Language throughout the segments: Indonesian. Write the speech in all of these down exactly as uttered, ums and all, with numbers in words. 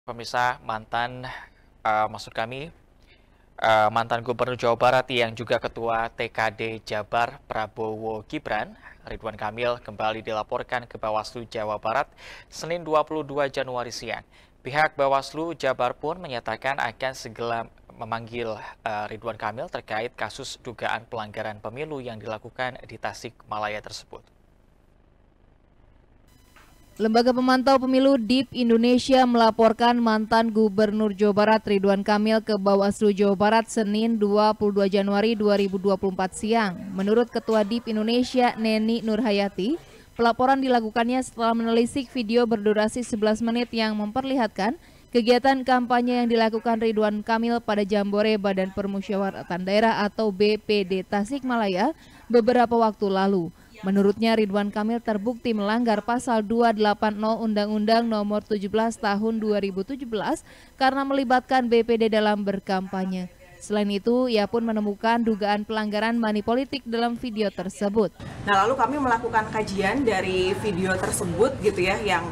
Pemirsa, mantan, eee, maksud kami, eee, mantan Gubernur Jawa Barat yang juga Ketua T K D Jabar Prabowo Gibran, Ridwan Kamil kembali dilaporkan ke Bawaslu Jawa Barat Senin dua puluh dua Januari siang. Pihak Bawaslu Jabar pun menyatakan akan segera memanggil eee, Ridwan Kamil terkait kasus dugaan pelanggaran pemilu yang dilakukan di Tasikmalaya tersebut. Lembaga Pemantau Pemilu D I P Indonesia melaporkan mantan Gubernur Jawa Barat Ridwan Kamil ke Bawaslu Jawa Barat Senin dua puluh dua Januari dua ribu dua puluh empat siang. Menurut Ketua D I P Indonesia Neni Nurhayati, pelaporan dilakukannya setelah menelisik video berdurasi sebelas menit yang memperlihatkan kegiatan kampanye yang dilakukan Ridwan Kamil pada Jambore Badan Permusyawaratan Daerah atau B P D Tasikmalaya beberapa waktu lalu. Menurutnya Ridwan Kamil terbukti melanggar pasal dua ratus delapan puluh Undang-Undang Nomor tujuh belas Tahun dua ribu tujuh belas karena melibatkan B P D dalam berkampanye. Selain itu, ia pun menemukan dugaan pelanggaran money politik dalam video tersebut. Nah, lalu kami melakukan kajian dari video tersebut gitu ya, yang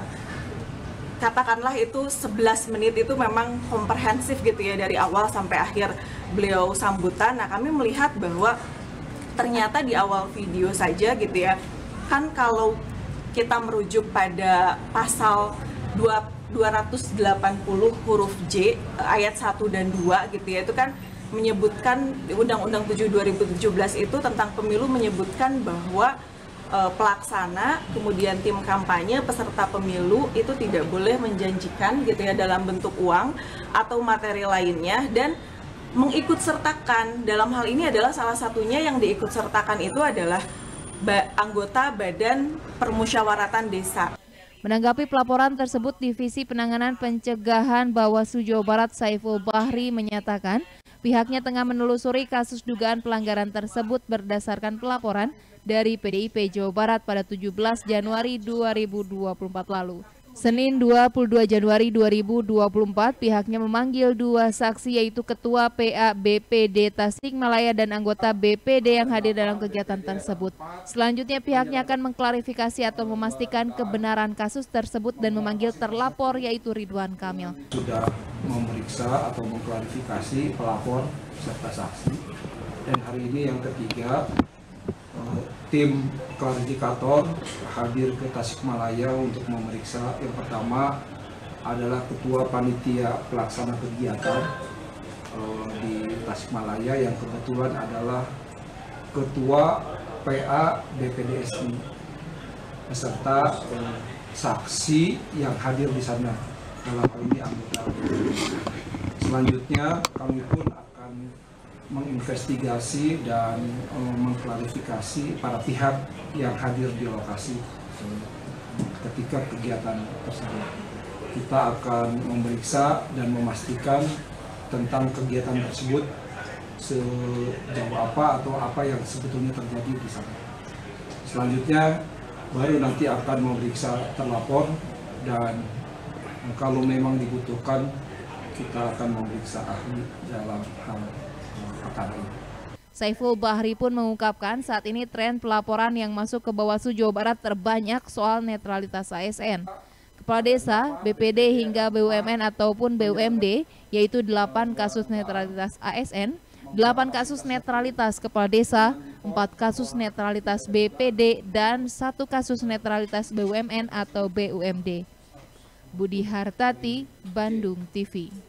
katakanlah itu sebelas menit itu memang komprehensif gitu ya, dari awal sampai akhir beliau sambutan. Nah, kami melihat bahwa ternyata di awal video saja gitu ya, kan kalau kita merujuk pada pasal dua ratus delapan puluh huruf J ayat satu dan dua gitu ya, itu kan menyebutkan Undang-Undang tujuh dua ribu tujuh belas itu tentang pemilu menyebutkan bahwa e, pelaksana, kemudian tim kampanye, peserta pemilu itu tidak boleh menjanjikan gitu ya dalam bentuk uang atau materi lainnya, dan mengikutsertakan dalam hal ini adalah salah satunya yang diikutsertakan itu adalah ba anggota Badan Permusyawaratan Desa. Menanggapi pelaporan tersebut, Divisi Penanganan Pencegahan Bawaslu Jawa Barat Saiful Bahri menyatakan pihaknya tengah menelusuri kasus dugaan pelanggaran tersebut berdasarkan pelaporan dari P D I P Jawa Barat pada tujuh belas Januari dua ribu dua puluh empat lalu. Senin dua puluh dua Januari dua ribu dua puluh empat, pihaknya memanggil dua saksi yaitu Ketua P A B P D Tasikmalaya dan anggota B P D yang hadir dalam kegiatan tersebut. Selanjutnya pihaknya akan mengklarifikasi atau memastikan kebenaran kasus tersebut dan memanggil terlapor yaitu Ridwan Kamil. Sudah memeriksa atau mengklarifikasi pelapor serta saksi, dan hari ini yang ketiga, tim klarifikator hadir ke Tasikmalaya untuk memeriksa. Yang pertama adalah Ketua Panitia Pelaksana Kegiatan uh, di Tasikmalaya yang kebetulan adalah Ketua P A B P D S I beserta uh, saksi yang hadir di sana, dalam hal ini anggota. Selanjutnya kami pun akan menginvestigasi dan um, mengklarifikasi para pihak yang hadir di lokasi um, ketika kegiatan tersebut. Kita akan memeriksa dan memastikan tentang kegiatan tersebut sejauh apa atau apa yang sebetulnya terjadi di sana. Selanjutnya baru nanti akan memeriksa terlapor, dan kalau memang dibutuhkan kita akan memeriksa ahli dalam hal perkara ini. Saiful Bahri pun mengungkapkan saat ini tren pelaporan yang masuk ke Bawaslu Jawa Barat terbanyak soal netralitas A S N. Kepala Desa, B P D hingga B U M N ataupun B U M D, yaitu delapan kasus netralitas A S N, delapan kasus netralitas Kepala Desa, empat kasus netralitas B P D, dan satu kasus netralitas B U M N atau B U M D. Budi Hartati, Bandung T V.